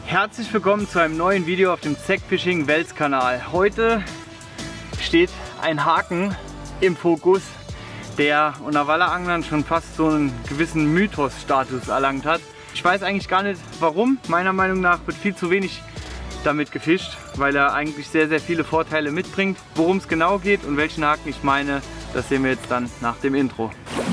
Herzlich willkommen zu einem neuen Video auf dem Zack Fishing Wels Kanal. Heute steht ein Haken im Fokus, der unter Walleranglern schon fast so einen gewissen Mythos-Status erlangt hat. Ich weiß eigentlich gar nicht warum. Meiner Meinung nach wird viel zu wenig damit gefischt, weil er eigentlich sehr, sehr viele Vorteile mitbringt. Worum es genau geht und welchen Haken ich meine, das sehen wir jetzt dann nach dem Intro.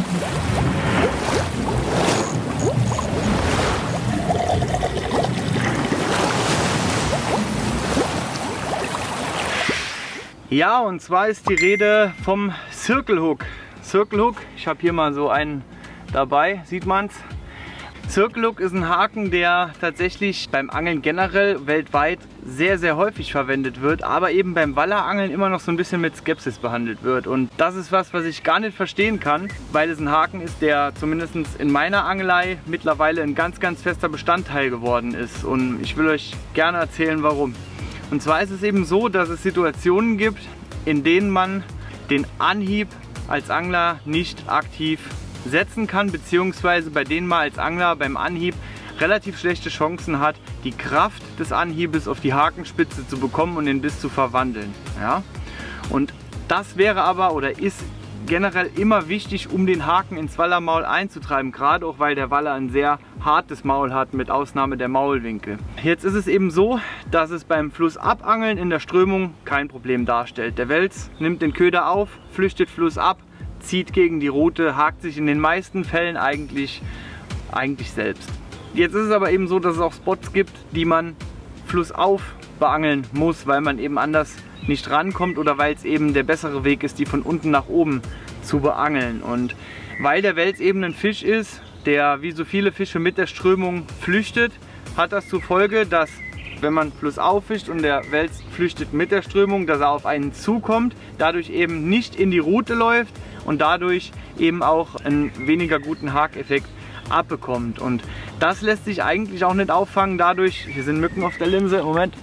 Ja, und zwar ist die Rede vom Circle Hook. Circle Hook, ich habe hier mal so einen dabei, sieht man es. Circle Hook ist ein Haken, der tatsächlich beim Angeln generell weltweit sehr, sehr häufig verwendet wird, aber eben beim Wallerangeln immer noch so ein bisschen mit Skepsis behandelt wird. Und das ist was ich gar nicht verstehen kann, weil es ein Haken ist, der zumindest in meiner Angelei mittlerweile ein ganz, ganz fester Bestandteil geworden ist. Und ich will euch gerne erzählen, warum. Und zwar ist es eben so, dass es Situationen gibt, in denen man den Anhieb als Angler nicht aktiv setzen kann, beziehungsweise bei denen man als Angler beim Anhieb relativ schlechte Chancen hat, die Kraft des Anhiebes auf die Hakenspitze zu bekommen und den Biss zu verwandeln. Ja? Und das wäre aber oder ist generell immer wichtig, um den Haken ins Wallermaul einzutreiben, gerade auch weil der Waller ein sehr hartes Maul hat, mit Ausnahme der Maulwinkel. Jetzt ist es eben so, dass es beim Flussabangeln in der Strömung kein Problem darstellt. Der Wels nimmt den Köder auf, flüchtet flussab, zieht gegen die Rute, hakt sich in den meisten Fällen eigentlich selbst. Jetzt ist es aber eben so, dass es auch Spots gibt, die man flussauf beangeln muss, weil man eben anders nicht rankommt oder weil es eben der bessere Weg ist, die von unten nach oben zu beangeln. Und weil der Wels eben ein Fisch ist, der wie so viele Fische mit der Strömung flüchtet, hat das zur Folge, dass wenn man flussauf fischt und der Wels flüchtet mit der Strömung, dass er auf einen zukommt, dadurch eben nicht in die Rute läuft und dadurch eben auch einen weniger guten Hakeffekt abbekommt. Und das lässt sich eigentlich auch nicht auffangen dadurch, hier sind Mücken auf der Linse, Moment.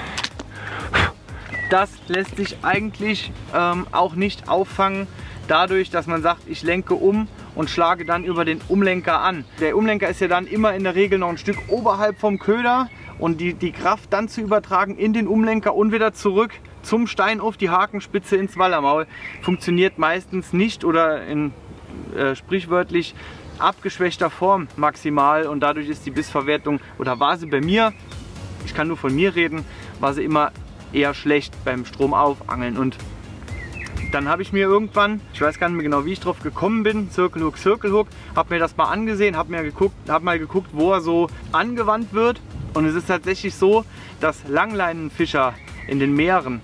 Das lässt sich eigentlich auch nicht auffangen dadurch, dass man sagt, ich lenke um und schlage dann über den Umlenker an. Der Umlenker ist ja dann immer in der Regel noch ein Stück oberhalb vom Köder und die Kraft dann zu übertragen in den Umlenker und wieder zurück zum Stein auf die Hakenspitze ins Wallermaul funktioniert meistens nicht oder in sprichwörtlich abgeschwächter Form maximal, und dadurch ist die Bissverwertung, oder war sie bei mir, ich kann nur von mir reden, war sie immer eher schlecht beim Stromaufangeln. Und dann habe ich mir irgendwann, ich weiß gar nicht mehr genau, wie ich drauf gekommen bin, Circle Hook, habe mir das mal angesehen, habe mal geguckt, wo er so angewandt wird. Und es ist tatsächlich so, dass Langleinenfischer in den Meeren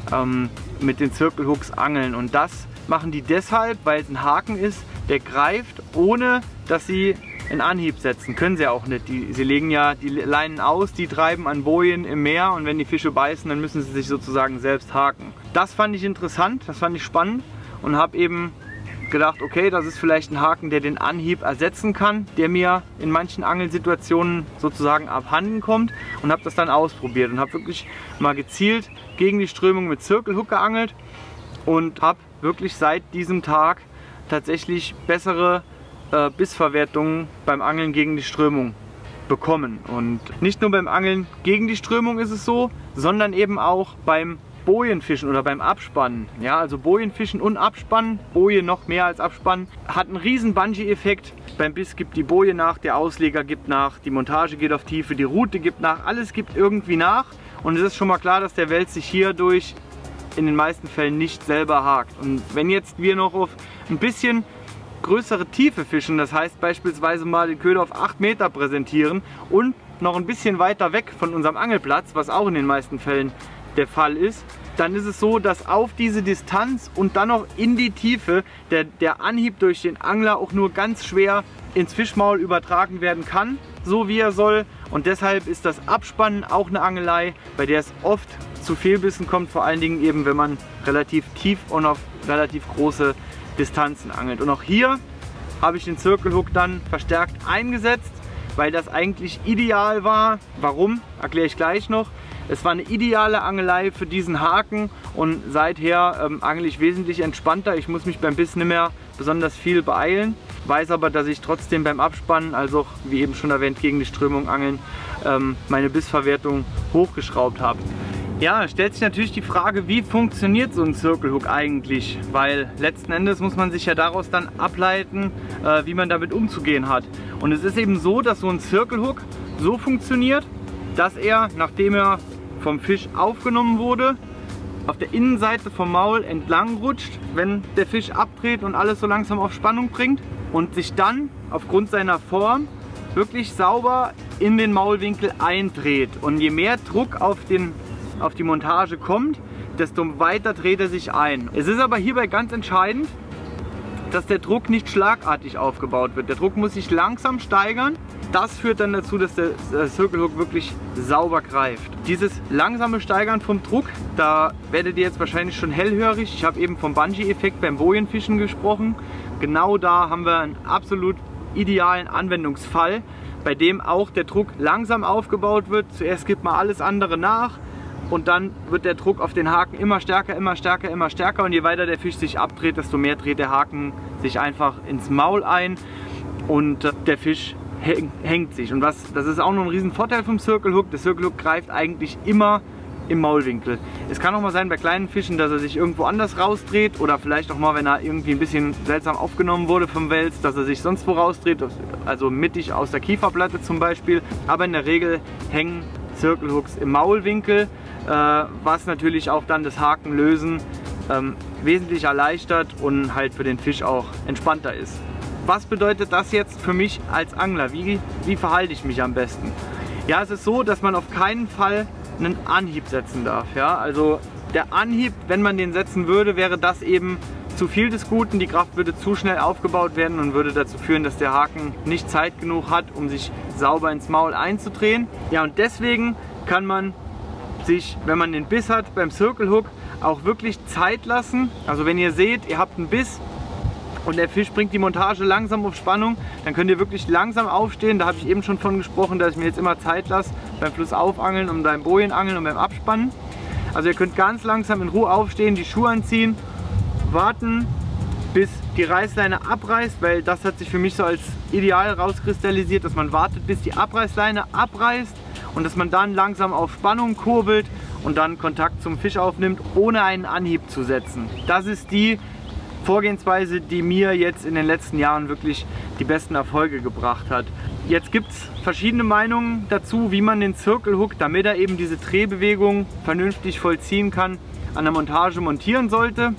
mit den Circle Hooks angeln. Und das machen die deshalb, weil es ein Haken ist, der greift, ohne dass sie einen Anhieb setzen. Können sie auch nicht. Sie legen ja die Leinen aus, die treiben an Bojen im Meer, und wenn die Fische beißen, dann müssen sie sich sozusagen selbst haken. Das fand ich interessant, das fand ich spannend und habe eben gedacht, okay, das ist vielleicht ein Haken, der den Anhieb ersetzen kann, der mir in manchen Angelsituationen sozusagen abhanden kommt, und habe das dann ausprobiert und habe wirklich mal gezielt gegen die Strömung mit Circle Hook geangelt und habe wirklich seit diesem Tag tatsächlich bessere Bissverwertungen beim Angeln gegen die Strömung bekommen. Und nicht nur beim Angeln gegen die Strömung ist es so, sondern eben auch beim Bojenfischen oder beim Abspannen. Ja, also Bojenfischen und Abspannen, Boje noch mehr als Abspannen, hat einen riesen Bungee-Effekt. Beim Biss gibt die Boje nach, der Ausleger gibt nach, die Montage geht auf Tiefe, die Rute gibt nach, alles gibt irgendwie nach. Und es ist schon mal klar, dass der Wels sich hierdurch in den meisten Fällen nicht selber hakt. Und wenn jetzt wir noch auf ein bisschen größere Tiefe fischen, das heißt beispielsweise mal den Köder auf 8 Meter präsentieren und noch ein bisschen weiter weg von unserem Angelplatz, was auch in den meisten Fällen der Fall ist, dann ist es so, dass auf diese Distanz und dann noch in die Tiefe der Anhieb durch den Angler auch nur ganz schwer ins Fischmaul übertragen werden kann, so wie er soll. Und deshalb ist das Abspannen auch eine Angelei, bei der es oft zu Fehlbissen kommt, vor allen Dingen eben, wenn man relativ tief und auf relativ große Distanzen angelt. Und auch hier habe ich den Circle Hook dann verstärkt eingesetzt, weil das eigentlich ideal war. Warum? Erkläre ich gleich noch. Es war eine ideale Angelei für diesen Haken und seither angel ich wesentlich entspannter. Ich muss mich beim Biss nicht mehr besonders viel beeilen. weiß aber, dass ich trotzdem beim Abspannen, also wie eben schon erwähnt, gegen die Strömung angeln, meine Bissverwertung hochgeschraubt habe. Ja, stellt sich natürlich die Frage, wie funktioniert so ein Circle Hook eigentlich? Weil letzten Endes muss man sich ja daraus dann ableiten, wie man damit umzugehen hat. Und es ist eben so, dass so ein Circle Hook so funktioniert, dass er, nachdem er vom Fisch aufgenommen wurde, auf der Innenseite vom Maul entlang rutscht, wenn der Fisch abdreht und alles so langsam auf Spannung bringt und sich dann aufgrund seiner Form wirklich sauber in den Maulwinkel eindreht. Und je mehr Druck auf die Montage kommt, desto weiter dreht er sich ein. Es ist aber hierbei ganz entscheidend, dass der Druck nicht schlagartig aufgebaut wird. Der Druck muss sich langsam steigern. Das führt dann dazu, dass der Circle Hook wirklich sauber greift. Dieses langsame Steigern vom Druck, da werdet ihr jetzt wahrscheinlich schon hellhörig. Ich habe eben vom Bungee-Effekt beim Bojenfischen gesprochen. Genau da haben wir einen absolut idealen Anwendungsfall, bei dem auch der Druck langsam aufgebaut wird. Zuerst gibt man alles andere nach und dann wird der Druck auf den Haken immer stärker, immer stärker, immer stärker, und je weiter der Fisch sich abdreht, desto mehr dreht der Haken sich einfach ins Maul ein und der Fisch hängt sich. Und das ist auch noch ein riesen Vorteil vom Circle Hook. Der Circle Hook greift eigentlich immer im Maulwinkel. Es kann auch mal sein bei kleinen Fischen, dass er sich irgendwo anders rausdreht, oder vielleicht auch mal, wenn er irgendwie ein bisschen seltsam aufgenommen wurde vom Wels, dass er sich sonst wo rausdreht, also mittig aus der Kieferplatte zum Beispiel. Aber in der Regel hängen Circle Hooks im Maulwinkel, was natürlich auch dann das Hakenlösen wesentlich erleichtert und halt für den Fisch auch entspannter ist. Was bedeutet das jetzt für mich als Angler? Wie verhalte ich mich am besten? Ja, es ist so, dass man auf keinen Fall einen Anhieb setzen darf. Ja? Also der Anhieb, wenn man den setzen würde, wäre das eben zu viel des Guten. Die Kraft würde zu schnell aufgebaut werden und würde dazu führen, dass der Haken nicht Zeit genug hat, um sich sauber ins Maul einzudrehen. Ja, und deswegen kann man sich, wenn man den Biss hat, beim Circle Hook auch wirklich Zeit lassen. Also wenn ihr seht, ihr habt einen Biss und der Fisch bringt die Montage langsam auf Spannung, dann könnt ihr wirklich langsam aufstehen. Da habe ich eben schon von gesprochen, dass ich mir jetzt immer Zeit lasse beim Flussaufangeln und beim Bojenangeln und beim Abspannen. Also ihr könnt ganz langsam in Ruhe aufstehen, die Schuhe anziehen, warten, bis die Reißleine abreißt, weil das hat sich für mich so als ideal rauskristallisiert, dass man wartet, bis die Abreißleine abreißt und dass man dann langsam auf Spannung kurbelt und dann Kontakt zum Fisch aufnimmt, ohne einen Anhieb zu setzen. Das ist die Vorgehensweise, die mir jetzt in den letzten Jahren wirklich die besten Erfolge gebracht hat. Jetzt gibt es verschiedene Meinungen dazu, wie man den Circle Hook, damit er eben diese Drehbewegung vernünftig vollziehen kann, an der Montage montieren sollte.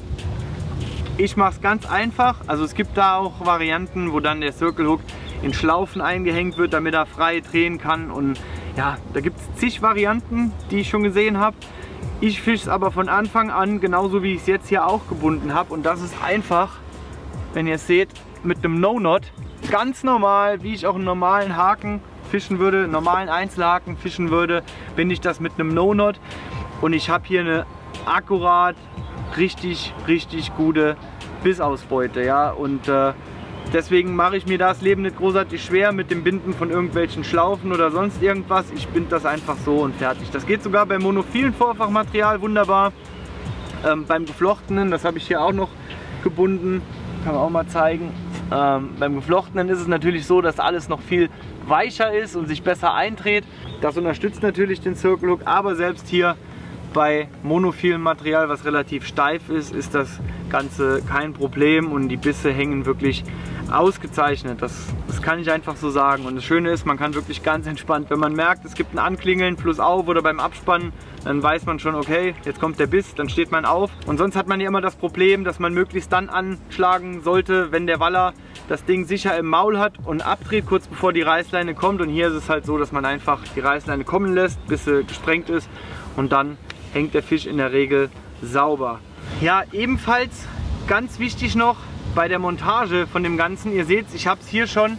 Ich mache es ganz einfach, also es gibt da auch Varianten, wo dann der Circle Hook in Schlaufen eingehängt wird, damit er frei drehen kann, und ja, da gibt es zig Varianten, die ich schon gesehen habe. Ich fische es aber von Anfang an, genauso wie ich es jetzt hier auch gebunden habe, und das ist einfach, wenn ihr es seht, mit einem No-Knot, ganz normal, wie ich auch einen normalen Haken fischen würde, einen normalen Einzelhaken fischen würde, bin ich das mit einem No-Knot, und ich habe hier eine akkurat richtig gute Bissausbeute, ja, und deswegen mache ich mir das Leben nicht großartig schwer mit dem Binden von irgendwelchen Schlaufen oder sonst irgendwas. Ich binde das einfach so und fertig. Das geht sogar beim monophilen Vorfachmaterial wunderbar. Beim geflochtenen, das habe ich hier auch noch gebunden, kann man auch mal zeigen. Beim geflochtenen ist es natürlich so, dass alles noch viel weicher ist und sich besser eindreht. Das unterstützt natürlich den Circle Hook, aber selbst hier bei monophilem Material, was relativ steif ist, ist das Ganze kein Problem und die Bisse hängen wirklich ausgezeichnet. Das kann ich einfach so sagen. Und das Schöne ist, man kann wirklich ganz entspannt, wenn man merkt, es gibt ein Anklingeln, flussauf oder beim Abspannen, dann weiß man schon, okay, jetzt kommt der Biss, dann steht man auf. Und sonst hat man ja immer das Problem, dass man möglichst dann anschlagen sollte, wenn der Waller das Ding sicher im Maul hat und abdreht, kurz bevor die Reißleine kommt. Und hier ist es halt so, dass man einfach die Reißleine kommen lässt, bis sie gesprengt ist, und dann hängt der Fisch in der Regel sauber. Ja, ebenfalls ganz wichtig noch bei der Montage von dem Ganzen, ihr seht, ich habe es hier schon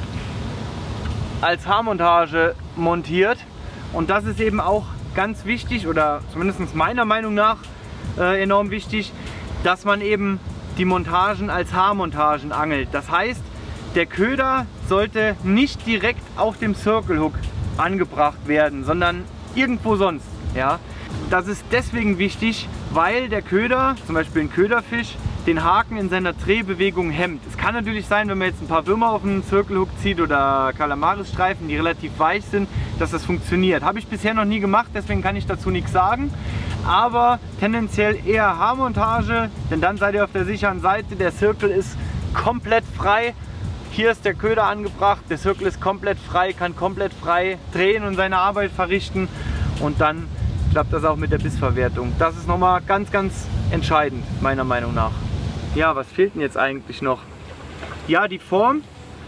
als Haarmontage montiert, und das ist eben auch ganz wichtig, oder zumindest meiner Meinung nach enorm wichtig, dass man eben die Montagen als Haarmontagen angelt. Das heißt, der Köder sollte nicht direkt auf dem Circle Hook angebracht werden, sondern irgendwo sonst. Ja? Das ist deswegen wichtig, weil der Köder, zum Beispiel ein Köderfisch, den Haken in seiner Drehbewegung hemmt. Es kann natürlich sein, wenn man jetzt ein paar Würmer auf einen Circle Hook zieht oder Calamaris-Streifen, die relativ weich sind, dass das funktioniert. Habe ich bisher noch nie gemacht, deswegen kann ich dazu nichts sagen. Aber tendenziell eher Haarmontage, denn dann seid ihr auf der sicheren Seite. Der Circle ist komplett frei. Hier ist der Köder angebracht, der Circle ist komplett frei, kann komplett frei drehen und seine Arbeit verrichten. Und dann klappt das auch mit der Bissverwertung. Das ist nochmal ganz, ganz entscheidend, meiner Meinung nach. Ja, was fehlt denn jetzt eigentlich noch? Ja, die Form.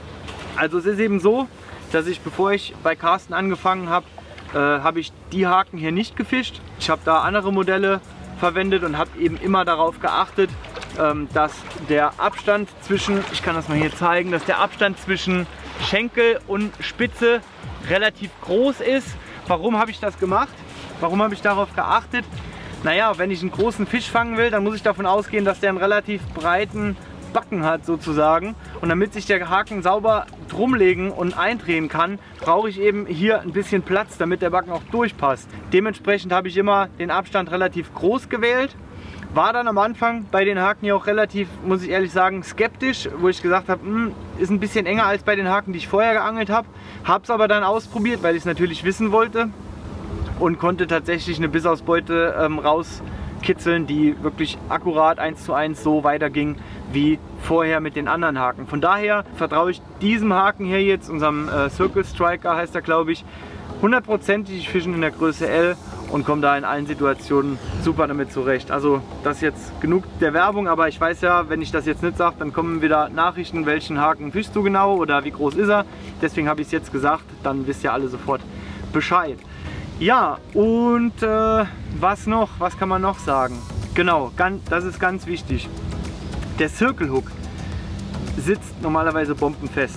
Also es ist eben so, dass ich, bevor ich bei Carsten angefangen habe, habe ich die Haken hier nicht gefischt. Ich habe da andere Modelle verwendet und habe eben immer darauf geachtet, dass der Abstand zwischen, ich kann das mal hier zeigen, dass der Abstand zwischen Schenkel und Spitze relativ groß ist. Warum habe ich das gemacht? Warum habe ich darauf geachtet? Naja, wenn ich einen großen Fisch fangen will, dann muss ich davon ausgehen, dass der einen relativ breiten Backen hat sozusagen. Und damit sich der Haken sauber drumlegen und eindrehen kann, brauche ich eben hier ein bisschen Platz, damit der Backen auch durchpasst. Dementsprechend habe ich immer den Abstand relativ groß gewählt. War dann am Anfang bei den Haken hier auch relativ, muss ich ehrlich sagen, skeptisch, wo ich gesagt habe, ist ein bisschen enger als bei den Haken, die ich vorher geangelt habe. Habe es aber dann ausprobiert, weil ich es natürlich wissen wollte und konnte tatsächlich eine Bissausbeute rauskitzeln, die wirklich akkurat 1:1 so weiterging wie vorher mit den anderen Haken. Von daher vertraue ich diesem Haken hier jetzt, unserem Circle Striker heißt er, glaube ich, 100%. Ich fische in der Größe L und komme da in allen Situationen super damit zurecht. Also das ist jetzt genug der Werbung, aber ich weiß ja, wenn ich das jetzt nicht sage, dann kommen wieder Nachrichten, welchen Haken fischst du genau oder wie groß ist er. Deswegen habe ich es jetzt gesagt, dann wisst ihr alle sofort Bescheid. Ja, und was noch? Was kann man noch sagen? Genau, das ist ganz wichtig. Der Circle Hook sitzt normalerweise bombenfest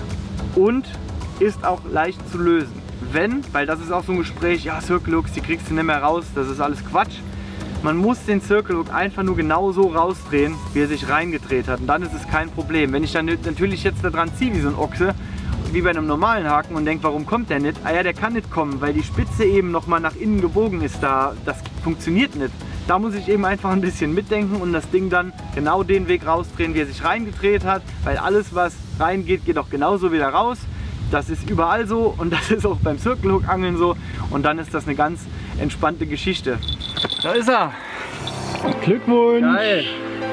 und ist auch leicht zu lösen. Wenn, weil das ist auch so ein Gespräch, ja, Circle Hooks, die kriegst du nicht mehr raus, das ist alles Quatsch. Man muss den Circle Hook einfach nur genau so rausdrehen, wie er sich reingedreht hat, und dann ist es kein Problem. Wenn ich dann natürlich jetzt da dran ziehe wie so ein Ochse, wie bei einem normalen Haken, und denke, warum kommt der nicht? Ah ja, der kann nicht kommen, weil die Spitze eben nochmal nach innen gebogen ist, das funktioniert nicht. Da muss ich eben einfach ein bisschen mitdenken und das Ding dann genau den Weg rausdrehen, wie er sich reingedreht hat, weil alles, was reingeht, geht auch genauso wieder raus. Das ist überall so und das ist auch beim Circle Hook Angeln so, und dann ist das eine ganz entspannte Geschichte. Da ist er! Glückwunsch! Geil!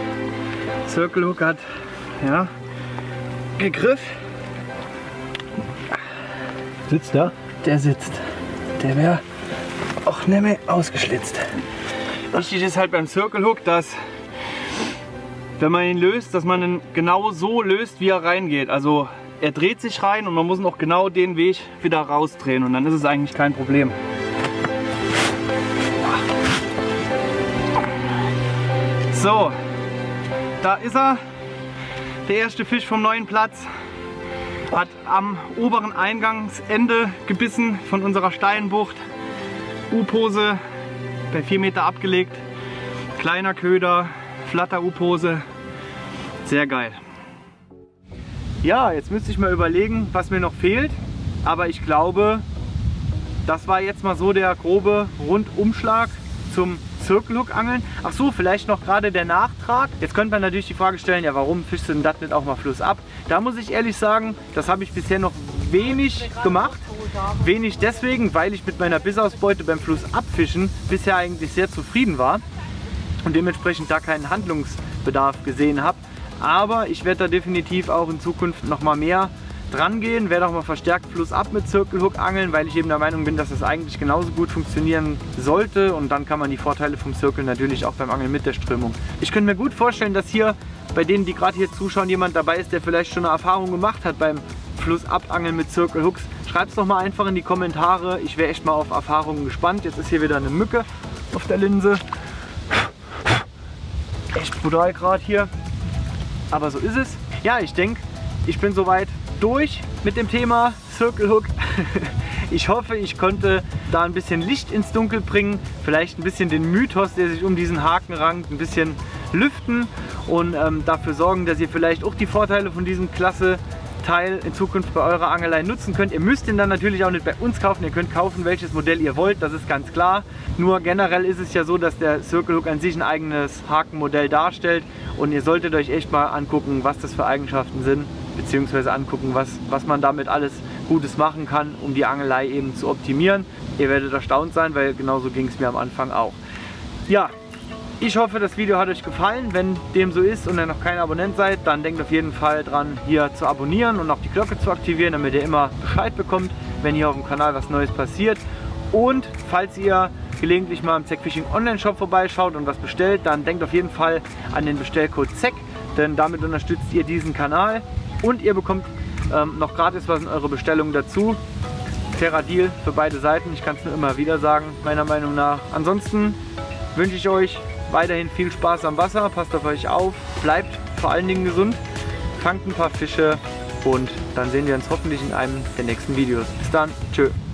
Circle Hook hat, ja, gegriffen. Sitzt da? Der sitzt. Der wäre auch nicht mehr ausgeschlitzt. Wichtig ist halt beim Circle Hook, dass, wenn man ihn löst, dass man ihn genau so löst, wie er reingeht. Also er dreht sich rein und man muss noch genau den Weg wieder rausdrehen, und dann ist es eigentlich kein Problem. So, da ist er. Der erste Fisch vom neuen Platz. Hat am oberen Eingangsende gebissen von unserer Steinbucht. U-Pose bei 4 Meter abgelegt. Kleiner Köder, flatter U-Pose. Sehr geil. Ja, jetzt müsste ich mal überlegen, was mir noch fehlt. Aber ich glaube, das war jetzt mal so der grobe Rundumschlag zum Circle Hook Angeln. Ach so, vielleicht noch gerade der Nachtrag. Jetzt könnte man natürlich die Frage stellen, ja, warum fischst du denn das nicht auch mal flussab? Da muss ich ehrlich sagen, das habe ich bisher noch wenig gemacht. Wenig deswegen, weil ich mit meiner Bissausbeute beim Flussabfischen bisher eigentlich sehr zufrieden war und dementsprechend da keinen Handlungsbedarf gesehen habe. Aber ich werde da definitiv auch in Zukunft noch mal mehr dran gehen, werde auch mal verstärkt flussab mit Circle Hook angeln, weil ich eben der Meinung bin, dass das eigentlich genauso gut funktionieren sollte, und dann kann man die Vorteile vom Circle natürlich auch beim Angeln mit der Strömung. Ich könnte mir gut vorstellen, dass hier bei denen, die gerade hier zuschauen, jemand dabei ist, der vielleicht schon eine Erfahrung gemacht hat beim Flussabangeln mit Circle Hooks. Schreibt es doch mal einfach in die Kommentare, ich wäre echt mal auf Erfahrungen gespannt. Jetzt ist hier wieder eine Mücke auf der Linse. Echt brutal gerade hier, aber so ist es. Ja, ich denke, ich bin soweit durch mit dem Thema Circle Hook. Ich hoffe, ich konnte da ein bisschen Licht ins Dunkel bringen, vielleicht ein bisschen den Mythos, der sich um diesen Haken rankt, ein bisschen lüften und dafür sorgen, dass ihr vielleicht auch die Vorteile von diesem klasse Teil in Zukunft bei eurer Angelei nutzen könnt. Ihr müsst ihn dann natürlich auch nicht bei uns kaufen. Ihr könnt kaufen, welches Modell ihr wollt, das ist ganz klar. Nur generell ist es ja so, dass der Circle Hook an sich ein eigenes Hakenmodell darstellt und ihr solltet euch echt mal angucken, was das für Eigenschaften sind, beziehungsweise angucken, was man damit alles Gutes machen kann, um die Angelei eben zu optimieren. Ihr werdet erstaunt sein, weil genauso ging es mir am Anfang auch. Ja, ich hoffe, das Video hat euch gefallen. Wenn dem so ist und ihr noch kein Abonnent seid, dann denkt auf jeden Fall dran, hier zu abonnieren und auch die Glocke zu aktivieren, damit ihr immer Bescheid bekommt, wenn hier auf dem Kanal was Neues passiert. Und falls ihr gelegentlich mal im Zack Fishing Online Shop vorbeischaut und was bestellt, dann denkt auf jeden Fall an den Bestellcode ZACK, denn damit unterstützt ihr diesen Kanal und ihr bekommt noch gratis was in eure Bestellung dazu. Fairer Deal für beide Seiten, ich kann es nur immer wieder sagen, meiner Meinung nach. Ansonsten wünsche ich euch weiterhin viel Spaß am Wasser, passt auf euch auf, bleibt vor allen Dingen gesund, fangt ein paar Fische und dann sehen wir uns hoffentlich in einem der nächsten Videos. Bis dann, tschö.